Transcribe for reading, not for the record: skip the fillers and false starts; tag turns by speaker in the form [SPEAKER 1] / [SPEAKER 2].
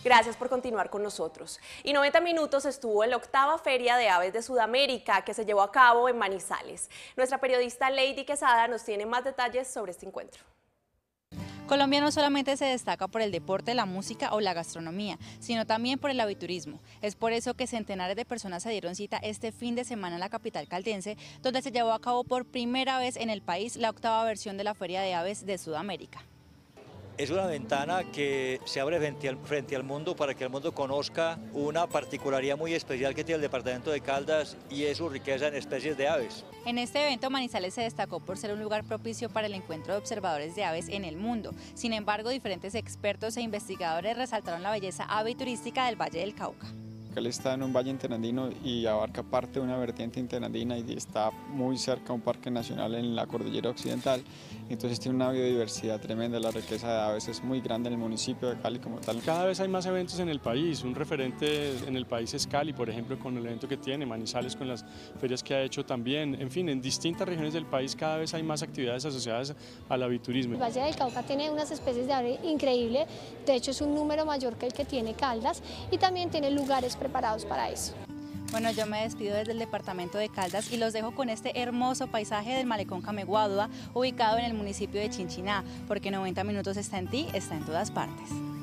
[SPEAKER 1] Gracias por continuar con nosotros. Y 90 minutos estuvo en la octava Feria de Aves de Sudamérica que se llevó a cabo en Manizales. Nuestra periodista Lady Quesada nos tiene más detalles sobre este encuentro.
[SPEAKER 2] Colombia no solamente se destaca por el deporte, la música o la gastronomía, sino también por el aviturismo. Es por eso que centenares de personas se dieron cita este fin de semana en la capital caldense, donde se llevó a cabo por primera vez en el país la octava versión de la Feria de Aves de Sudamérica.
[SPEAKER 3] Es una ventana que se abre frente al mundo para que el mundo conozca una particularidad muy especial que tiene el departamento de Caldas y es su riqueza en especies de aves.
[SPEAKER 2] En este evento Manizales se destacó por ser un lugar propicio para el encuentro de observadores de aves en el mundo. Sin embargo, diferentes expertos e investigadores resaltaron la belleza aviturística del Valle del Cauca.
[SPEAKER 4] Él está en un valle interandino y abarca parte de una vertiente interandina y está muy cerca a un parque nacional en la cordillera occidental, entonces tiene una biodiversidad tremenda, la riqueza de aves es muy grande en el municipio de Cali como tal.
[SPEAKER 5] Cada vez hay más eventos en el país, un referente en el país es Cali, por ejemplo, con el evento que tiene, Manizales con las ferias que ha hecho también, en fin, en distintas regiones del país cada vez hay más actividades asociadas al aviturismo.
[SPEAKER 6] El Valle del Cauca tiene unas especies de ave increíbles, de hecho es un número mayor que el que tiene Caldas y también tiene lugares preparados para eso.
[SPEAKER 2] Bueno, yo me despido desde el departamento de Caldas y los dejo con este hermoso paisaje del malecón Cameguadua, ubicado en el municipio de Chinchiná, porque 90 minutos está en ti, está en todas partes.